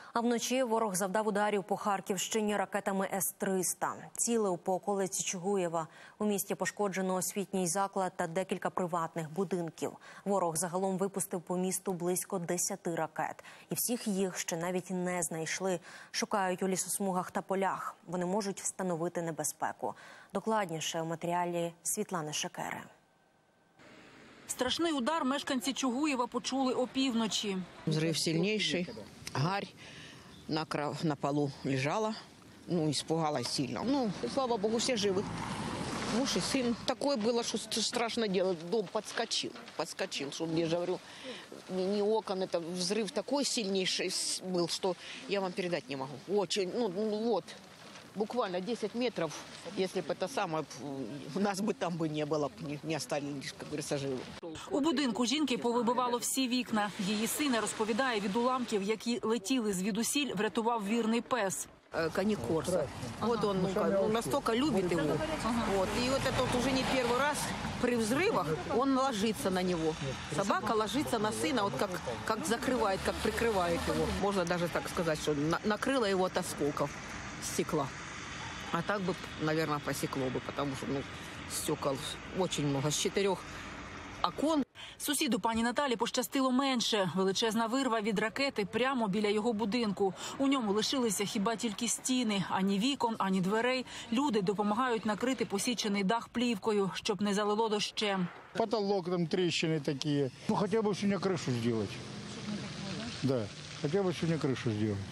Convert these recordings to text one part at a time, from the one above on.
А вночі ворог завдав ударів по Харківщині ракетами С-300. Цілив по околиці Чугуєва. У місті пошкоджено освітній заклад та декілька приватних будинків. Ворог загалом випустив по місту близько 10 ракет. І всіх їх ще навіть не знайшли. Шукають у лісосмугах та полях. Вони можуть становити небезпеку. Докладніше у матеріалі Світлани Шекери. Страшний удар мешканці Чугуєва почули опівночі. Взрыв сильнейший, гарь на полу лежала, испугалась сильно. Слава богу, все живы. Муж и сын. Такое было, что страшно делать. Дом подскочил, что я же говорю, не окон, это взрыв такой сильнейший был, что я вам передать не могу. Очень, буквально 10 метров, если бы это самое, нас бы там не было, не остались, как говорится, живы. У будинку жінки повибивало всі вікна. Її сина розповідає, від уламків, які летіли звідусіль, врятував вірний пес. Каникорса. Вот он настолько любит его. И вот это уже не первый раз при взрывах он ложится на него. Собака ложится на сына, вот как закрывает, как прикрывает его. Можно даже так сказать, что накрыло его от осколков стекла. А так бы, наверное, посекло бы, потому что стекол очень много. С 4 окон. Сусіду пані Наталі пощастило менше. Величезна вирва від ракети прямо біля його будинку. У ньому лишилися хіба тільки стіни. Ані вікон, ані дверей. Люди допомагають накрити посічений дах плівкою, щоб не залило дощем. Потолок, там трещины такие. Хотя бы сегодня крышу сделать. Да, хотя бы сегодня крышу сделать.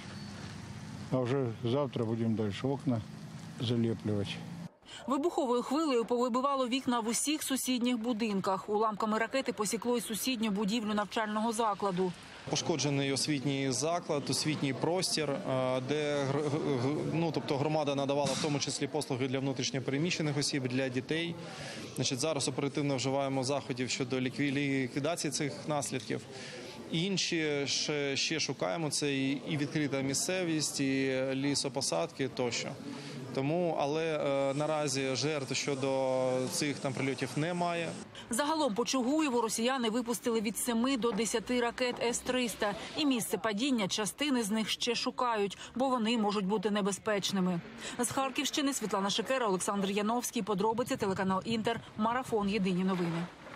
А уже завтра будем дальше окна залепливать. Вибуховою хвилею повибивало вікна в усіх сусідніх будинках. Уламками ракети посікло й сусідню будівлю навчального закладу. Пошкоджений освітній заклад, освітній простір, де громада надавала в тому числі послуги для внутрішньопереміщених осіб, для дітей. Зараз оперативно вживаємо заходів щодо ліквідації цих наслідків. Інші ще шукаємо, це і відкрита місцевість, і лісопосадки тощо. Але наразі жертв щодо цих прильотів немає. Загалом по Чугуєву росіяни випустили від 7 до 10 ракет С-300. І місце падіння частини з них ще шукають, бо вони можуть бути небезпечними. З Харківщини Світлана Шекера, Олександр Яновський. Подробиці, телеканал Інтер. Марафон. Єдині новини.